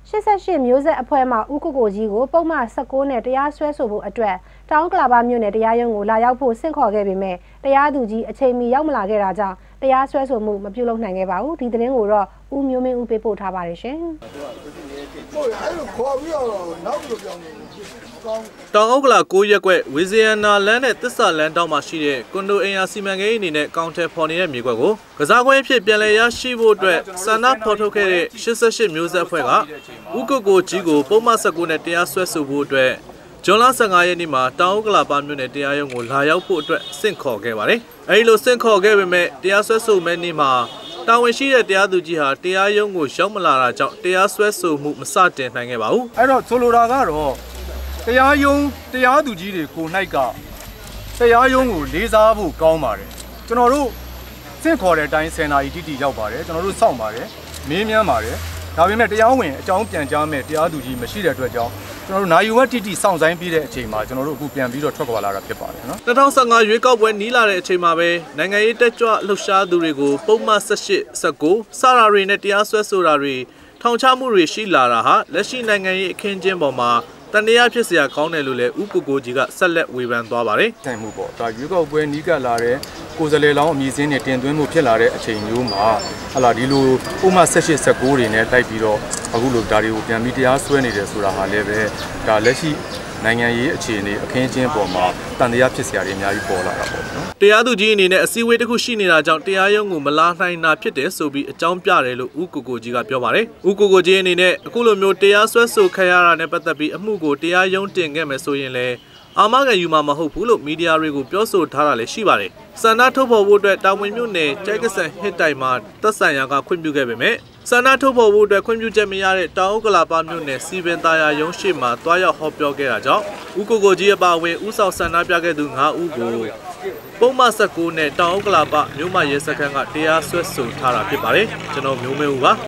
88မျိုးဆက်အဖွဲ့မှဦးကိုကြီးကိုပုံမှန်19နဲ့တရားစွဲဆိုဖို့အတွက်တောင်ကလာပါမြို့နယ်တရားရုံးကိုလာရောက်ဖို့ဆင့်ခေါ်ခဲ့ပေမဲ့တရားသူကြီးအချိန်မီရောက်မလာခဲ့တာကြောင့်တရားစွဲဆိုမှုမပြုလုပ်နိုင်ခဲ့ပါဘူးဒီသတင်းကိုတော့ဦးမျိုးမင်းဦးပေးပို့ထားပါတယ်ရှင်တောင်ဥက္ကလာ9ရက်ကွက်ဝီဇီယန်နာလမ်းနဲ့သစ္စာလမ်းတောင်မှာရှိတဲ့ကွန်ဒိုအင်ယာစီမံကိန်းအနေနဲ့ကောင်တယ်ဖော်နေတဲ့မြေကွက်ကိုကစားကွင်းအဖြစ်ပြန်လည်ရရှိဖို့အတွက်ဆန္ဒဖော်ထုတ်ခဲ့တဲ့88မျိုးဆက်အဖွဲ့ကဦးကိုကြီးကိုပုံမှန်19နဲ့တရားစွဲဆိုဖို့အတွက်ဇွန်လ15ရက်နေ့မှာတောင်ဥက္ကလာပါမြို့နယ်တရားရုံးကိုလာရောက်ဖို့အတွက်ဆင့်ခေါ်ခဲ့ပါတယ်။အဲဒီလိုဆင့်ခေါ်ခဲ့ပေမဲ့တရားစွဲဆိုမဲ့နေ့မှာတာဝန်ရှိတဲ့တရားသူကြီးဟာတရားရုံးကိုရောက်မလာတာကြောင့်တရားစွဲဆိုမှုမစတင်နိုင်ခဲ့ပါဘူး။အဲ့တော့ဆိုလိုတာကတော့တရားရုံးတရားသူကြီးတွေကို၌ကတရားရုံးကိုလေးစားဖို့ကောင်းပါတယ်။ကျွန်တော်တို့ဆင့်ခေါ်တဲ့အတိုင်း10နာရီတိတိရောက်ပါတယ်။ကျွန်တော်တို့စောင့်ပါတယ်။မေးမြန်းပါတယ်။ဒါပေမဲ့တရားဝင်အကြောင်းပြန်ကြားမဲ့တရားသူကြီးမရှိတဲ့အတွက်ကြောင့်ကျွန်တော်တို့နိုင်ဝက်တိတိစောင့်ဆိုင်ပြီးတဲ့အချိန်မှာကျွန်တော်တို့အခုပြန်ပြီးတော့ထွက်ခွာလာတာဖြစ်ပါတယ်နော် 2015ရွေးကောက်ပွဲနီးလာတဲ့အချိန်မှာပဲနိုင်ငံရေးတက်ကြွလှုပ်ရှားသူတွေကိုပုံမှန်18 19စရာတွေနဲ့တရားစွဲဆိုတာတွေထောင်ချမှုတွေရှိလာတာဟာလက်ရှိနိုင်ငံရေးအခင်းကျင်းပေါ်မှာတန်တရားဖြစ်စရာကောင်းတယ်လို့လည်းဦးကိုကြီးကဆက်လက်ဝေဖန်သွားပါတယ်။တိုင်မှုပေါ့ဒါရွေးကောက်ပွဲနီးကပ်လာတဲ့ကိုယ်စားလှယ်လောင်းအမည်စင်းနဲ့တင်သွင်းမှုဖြစ်လာတဲ့အချိန်မျိုးမှာဟလာဒီလိုပုံမှန်18 19တွေနဲ့တိုက်ပြီးတော့အခုလိုဒါတွေကိုပြန်ပြီးတရားစွဲနေတယ်ဆိုတာဟာလည်းပဲဒါလက်ရှိနိုင်ငံရေးအခြေအနေအခင်းကျင်းပေါ်မှာတန်တရားဖြစ်စရာတွေအများကြီးပေါ်လာတာပေါ့နော်တရားသူကြီးအနေနဲ့အစည်းအဝေးတစ်ခုရှိနေတာကြောင့်တရားရုံးကိုမလာနိုင်တာဖြစ်တယ်ဆိုပြီးအကြောင်းပြတယ်လို့ဦးကိုကြီးကပြောပါတယ်ဦးကိုကြီးအနေနဲ့အခုလိုမျိုးတရားစွဲဆိုခံရတာနဲ့ပတ်သက်ပြီးအမှုကိုတရားရုံးတင်ခဲ့မယ်ဆိုရင်လည်းအာမခံယူမှာမဟုတ်ဘူးလို့မီဒီယာတွေကိုပြောဆိုထားတာလည်းရှိပါတယ်။စန္ဒထုတ်ဖော်ဖို့အတွက်တာဝန်မြို့နယ်ကျိုက်ကဆန်ဟစ်တိုင်မှာသက်ဆိုင်ရာကခွင့်ပြုခဲ့ပေမဲ့စန္ဒထုတ်ဖော်ဖို့အတွက်ခွင့်ပြုချက်မရတဲ့တောင်ဥက္ကလာပါမြို့နယ်စီပင်သားယာရုံးရှိမှာတွားရောက်ဟောပြောခဲ့တာကြောင့်ဦးကိုကြီးအပါအဝင်ဦးဆောင်စန္ဒပြခဲ့သူ9ဦးကိုပုံမှန်19နဲ့တောင်ဥက္ကလာပါမြို့မရဲစခန်းကတရားစွဲဆိုထားတာဖြစ်ပါတယ်။ကျွန်တော်မျိုးမင်းဦးပါ